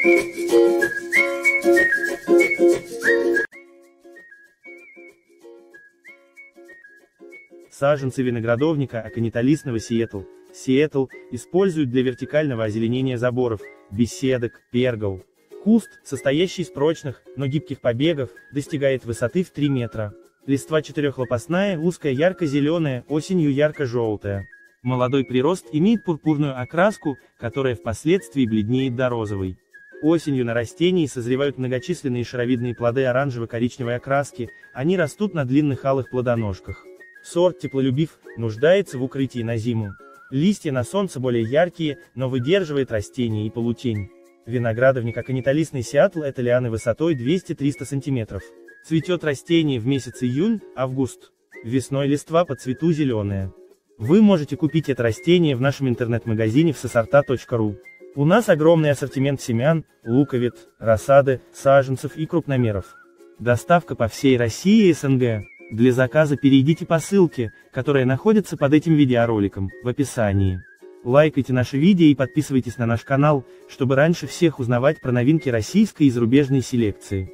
Саженцы виноградовника аконитолистного Сиэтл используют для вертикального озеленения заборов, беседок, пергол. Куст, состоящий из прочных, но гибких побегов, достигает высоты в 3 метра. Листва четырехлопастная, узкая, ярко-зеленая, осенью ярко-желтая. Молодой прирост имеет пурпурную окраску, которая впоследствии бледнеет до розовой. Осенью на растении созревают многочисленные шаровидные плоды оранжево-коричневой окраски, они растут на длинных алых плодоножках. Сорт теплолюбив, нуждается в укрытии на зиму. Листья на солнце более яркие, но выдерживает растение и полутень. Виноградовник аконитолистный Сиэтл — это лианы высотой 200-300 см. Цветет растение в месяц июль-август. Весной листва по цвету зеленая. Вы можете купить это растение в нашем интернет-магазине всесорта.ру. У нас огромный ассортимент семян, луковиц, рассады, саженцев и крупномеров. Доставка по всей России и СНГ. Для заказа перейдите по ссылке, которая находится под этим видеороликом, в описании. Лайкайте наши видео и подписывайтесь на наш канал, чтобы раньше всех узнавать про новинки российской и зарубежной селекции.